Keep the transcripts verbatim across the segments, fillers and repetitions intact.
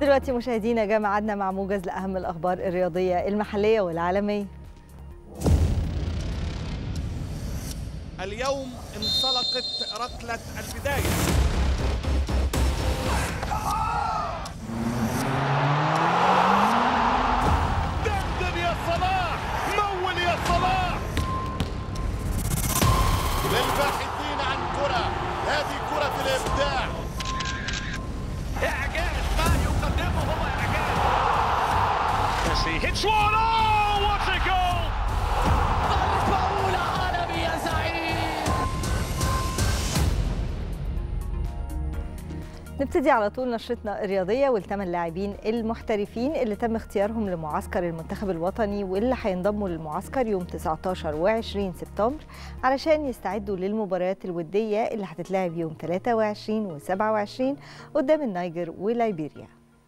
دلوقتي مشاهدينا جاء ميعادنا مع موجز لأهم الأخبار الرياضية المحلية والعالمية. اليوم انطلقت ركلة البداية. دندن يا صلاح، مول يا صلاح. للباحثين عن كرة، هذه كرة الإبداع. إعجاز ما يقدمه هو إعجاز. ميسي hits one. Oh, what a goal! ضربة أولى عالمي يا زعيم. نبتدي على طول نشرتنا الرياضية والثمان لاعبين المحترفين اللي تم اختيارهم لمعسكر المنتخب الوطني واللي هينضموا للمعسكر يوم تسعة عشر وعشرين سبتمبر علشان يستعدوا للمباريات الودية اللي هتتلعب يوم ثلاثة وعشرين وسبعة وعشرين قدام النيجر وليبيريا.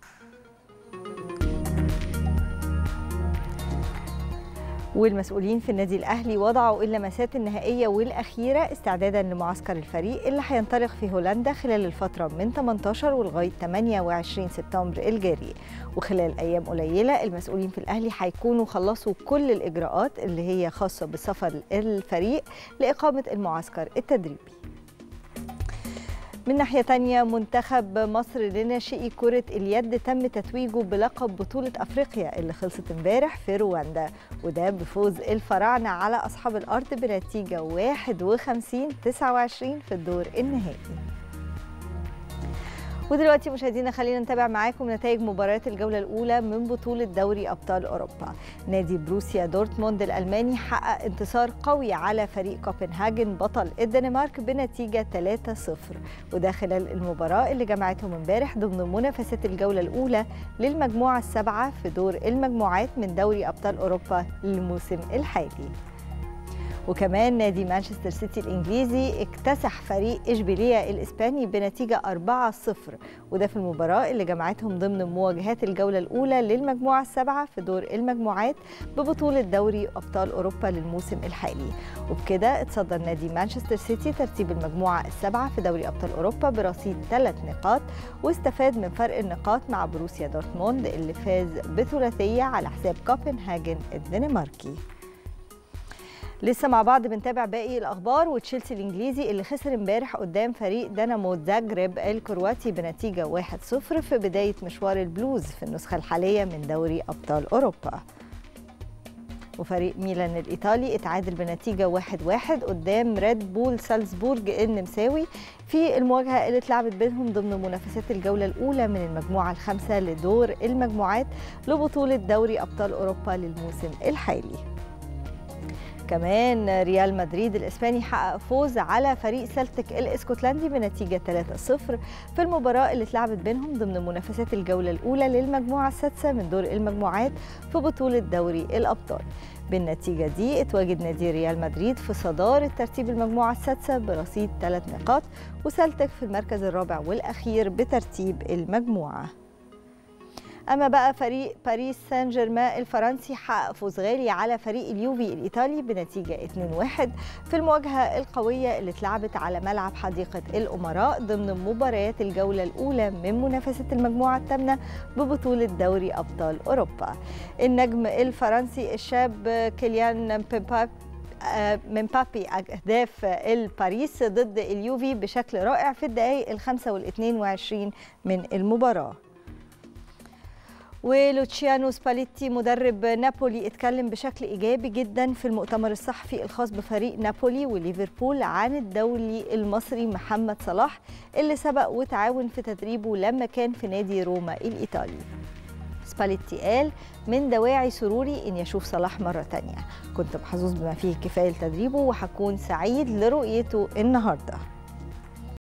والمسؤولين في النادي الأهلي وضعوا اللمسات النهائية والأخيرة استعدادا لمعسكر الفريق اللي هينطلق في هولندا خلال الفترة من ثمانية عشر ولغاية ثمانية وعشرين سبتمبر الجاري. وخلال أيام قليلة المسؤولين في الأهلي هيكونوا خلصوا كل الإجراءات اللي هي خاصة بسفر الفريق لإقامة المعسكر التدريبي. من ناحية تانية، منتخب مصر لناشئي كرة اليد تم تتويجه بلقب بطولة أفريقيا اللي خلصت امبارح في رواندا، وده بفوز الفراعنة على أصحاب الأرض بنتيجة واحد وخمسين تسعة وعشرين في الدور النهائي. ودلوقتي مشاهدينا خلينا نتابع معاكم نتائج مباريات الجولة الأولى من بطولة دوري أبطال أوروبا. نادي بروسيا دورتموند الألماني حقق انتصار قوي على فريق كوبنهاجن بطل الدنمارك بنتيجة ثلاثة صفر، وده خلال المباراة اللي جمعتهم امبارح ضمن منافسات الجولة الأولى للمجموعة السابعة في دور المجموعات من دوري أبطال أوروبا للموسم الحالي. وكمان نادي مانشستر سيتي الإنجليزي اكتسح فريق إشبيلية الإسباني بنتيجة أربعة صفر، وده في المباراة اللي جمعتهم ضمن مواجهات الجولة الأولى للمجموعة السابعة في دور المجموعات ببطولة دوري أبطال أوروبا للموسم الحالي. وبكده اتصدر نادي مانشستر سيتي ترتيب المجموعة السابعة في دوري أبطال أوروبا برصيد ثلاث نقاط، واستفاد من فرق النقاط مع بروسيا دورتموند اللي فاز بثلاثية على حساب كوبنهاجن الدنماركي. لسه مع بعض بنتابع باقي الأخبار. وتشيلسي الإنجليزي اللي خسر امبارح قدام فريق دينامو زاغرب الكرواتي بنتيجة واحد صفر في بداية مشوار البلوز في النسخة الحالية من دوري أبطال أوروبا. وفريق ميلان الإيطالي اتعادل بنتيجة واحد واحد قدام ريد بول سالزبورج النمساوي في المواجهة اللي اتلعبت بينهم ضمن منافسات الجولة الأولى من المجموعة الخامسة لدور المجموعات لبطولة دوري أبطال أوروبا للموسم الحالي. كمان ريال مدريد الإسباني حقق فوز على فريق سلتك الاسكتلندي بنتيجة ثلاثة صفر في المباراة اللي اتلعبت بينهم ضمن منافسات الجولة الأولى للمجموعة السادسة من دور المجموعات في بطولة دوري الأبطال. بالنتيجة دي اتواجد نادي ريال مدريد في صدارة ترتيب المجموعة السادسة برصيد ثلاث نقاط، وسلتك في المركز الرابع والأخير بترتيب المجموعة. أما بقى فريق باريس سان جيرمان الفرنسي حقق فوز غالي على فريق اليوفي الإيطالي بنتيجة اثنين واحد في المواجهة القوية اللي اتلعبت على ملعب حديقة الأمراء ضمن مباريات الجولة الأولى من منافسة المجموعة الثامنة ببطولة دوري أبطال أوروبا. النجم الفرنسي الشاب كيليان مبابي من بابي أهداف الباريس ضد اليوفي بشكل رائع في الدقائق الخمسة والاثنين وعشرين من المباراة. ولوتشيانو سباليتي مدرب نابولي اتكلم بشكل إيجابي جدا في المؤتمر الصحفي الخاص بفريق نابولي وليفربول عن الدولي المصري محمد صلاح اللي سبق وتعاون في تدريبه لما كان في نادي روما الإيطالي. سباليتي قال: من دواعي سروري إني أشوف صلاح مرة تانية، كنت محظوظ بما فيه كفاية لتدريبه وهكون سعيد لرؤيته النهاردة.